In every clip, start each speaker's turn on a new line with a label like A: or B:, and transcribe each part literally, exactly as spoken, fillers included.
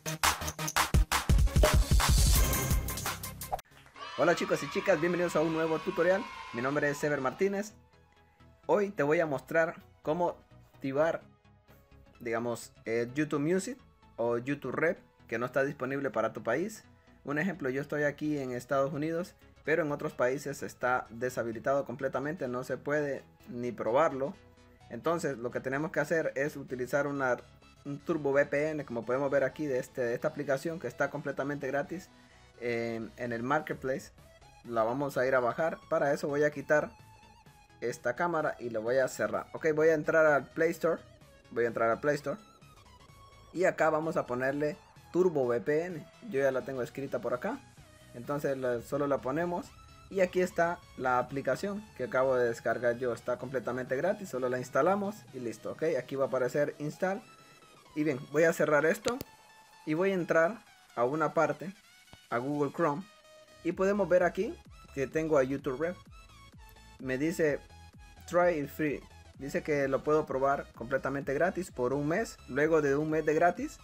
A: Hola chicos y chicas, bienvenidos a un nuevo tutorial. Mi nombre es Sever Martínez. Hoy te voy a mostrar cómo activar, digamos, eh, YouTube Music o YouTube Red, que no está disponible para tu país. Un ejemplo, yo estoy aquí en Estados Unidos, pero en otros países está deshabilitado completamente, no se puede ni probarlo. Entonces lo que tenemos que hacer es utilizar una, un Turbo V P N, como podemos ver aquí de, este, de esta aplicación que está completamente gratis en, en el Marketplace. La vamos a ir a bajar. Para eso voy a quitar esta cámara y lo voy a cerrar. Ok, voy a entrar al Play Store. Voy a entrar al Play Store. Y acá vamos a ponerle Turbo V P N. Yo ya la tengo escrita por acá. Entonces la, solo la ponemos. Y aquí está la aplicación que acabo de descargar yo. Está completamente gratis. Solo la instalamos y listo. Ok, aquí va a aparecer install. Y bien, voy a cerrar esto. Y voy a entrar a una parte, a Google Chrome. Y podemos ver aquí que tengo a YouTube Red. Me dice try it free. Dice que lo puedo probar completamente gratis por un mes. Luego de un mes de gratis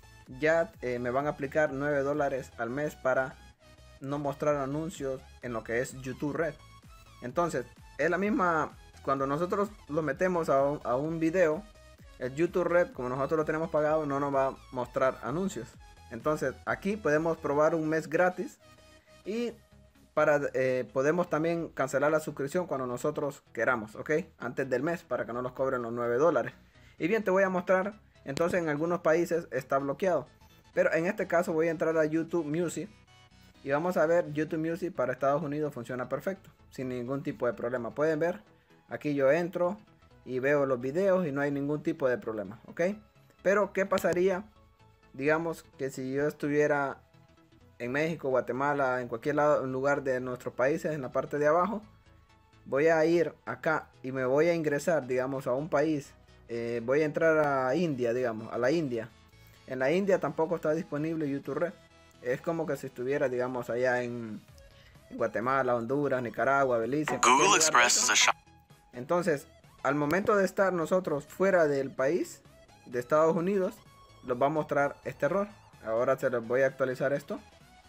A: ya eh, me van a aplicar nueve dólares al mes para no mostrar anuncios en lo que es YouTube Red. Entonces es la misma cuando nosotros lo metemos a un, a un video. El YouTube Red, como nosotros lo tenemos pagado, no nos va a mostrar anuncios. Entonces aquí podemos probar un mes gratis. Y para, eh, podemos también cancelar la suscripción cuando nosotros queramos, ok, antes del mes, para que no nos cobren los nueve dólares. Y bien, te voy a mostrar. Entonces en algunos países está bloqueado, pero en este caso voy a entrar a YouTube Music. Y vamos a ver, YouTube Music para Estados Unidos funciona perfecto, sin ningún tipo de problema. Pueden ver, aquí yo entro y veo los videos y no hay ningún tipo de problema, ok. Pero ¿qué pasaría? Digamos que si yo estuviera en México, Guatemala, en cualquier lado, en lugar de nuestros países, en la parte de abajo, voy a ir acá y me voy a ingresar, digamos, a un país. Eh, voy a entrar a India, digamos, a la India. En la India tampoco está disponible YouTube Red. Es como que si estuviera, digamos, allá en, en Guatemala, Honduras, Nicaragua, Belice. Google Express es a shop. Entonces, al momento de estar nosotros fuera del país, de Estados Unidos, nos va a mostrar este error. Ahora se los voy a actualizar esto.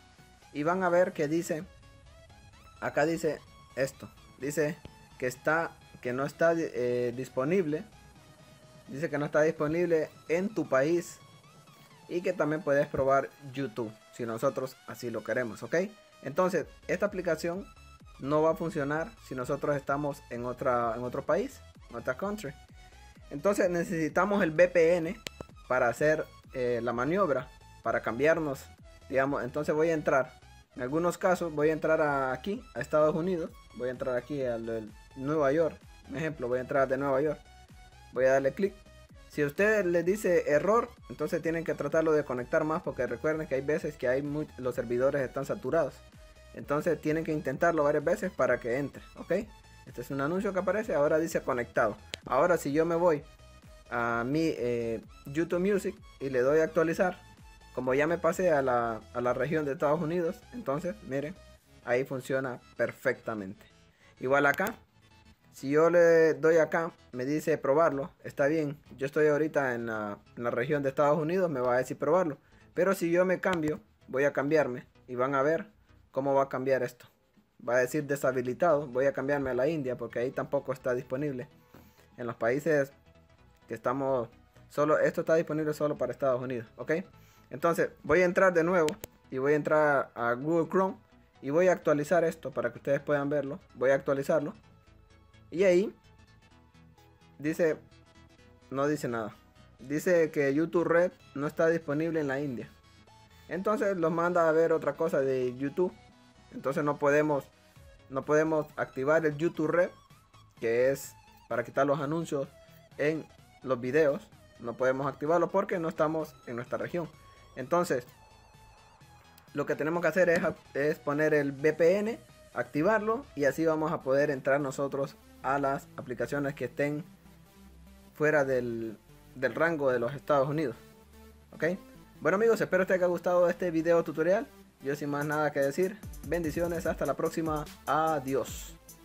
A: Y van a ver que dice, acá dice esto. Dice que está, que no está eh, disponible. Dice que no está disponible en tu país. Y que también puedes probar YouTube si nosotros así lo queremos, ¿ok? Entonces, esta aplicación no va a funcionar si nosotros estamos en, otra, en otro país, en otra country. Entonces necesitamos el V P N para hacer eh, la maniobra, para cambiarnos, digamos. Entonces voy a entrar, en algunos casos voy a entrar a, aquí, a Estados Unidos. Voy a entrar aquí a Nueva York, por ejemplo, voy a entrar de Nueva York. Voy a darle clic. Si a ustedes les dice error, entonces tienen que tratarlo de conectar más, porque recuerden que hay veces que hay muy, los servidores están saturados. Entonces tienen que intentarlo varias veces para que entre, ¿ok? Este es un anuncio que aparece, ahora dice conectado. Ahora si yo me voy a mi eh, YouTube Music y le doy a actualizar, como ya me pasé a la, a la región de Estados Unidos, entonces miren, ahí funciona perfectamente. Igual acá. Si yo le doy acá, me dice probarlo, está bien. Yo estoy ahorita en la, en la región de Estados Unidos, me va a decir probarlo. Pero si yo me cambio, voy a cambiarme y van a ver cómo va a cambiar esto. Va a decir deshabilitado, voy a cambiarme a la India porque ahí tampoco está disponible. En los países que estamos, solo esto está disponible solo para Estados Unidos, ¿ok? Entonces voy a entrar de nuevo y voy a entrar a Google Chrome y voy a actualizar esto para que ustedes puedan verlo. Voy a actualizarlo. Y ahí dice, no dice nada. Dice que YouTube Red no está disponible en la India. Entonces los manda a ver otra cosa de YouTube. Entonces no podemos, no podemos activar el YouTube Red, que es para quitar los anuncios en los videos. No podemos activarlo porque no estamos en nuestra región. Entonces lo que tenemos que hacer es, es poner el V P N, activarlo, y así vamos a poder entrar nosotros a las aplicaciones que estén fuera del, del rango de los Estados Unidos, ok. Bueno amigos, espero que te haya gustado este video tutorial. Yo sin más nada que decir, bendiciones, hasta la próxima, adiós.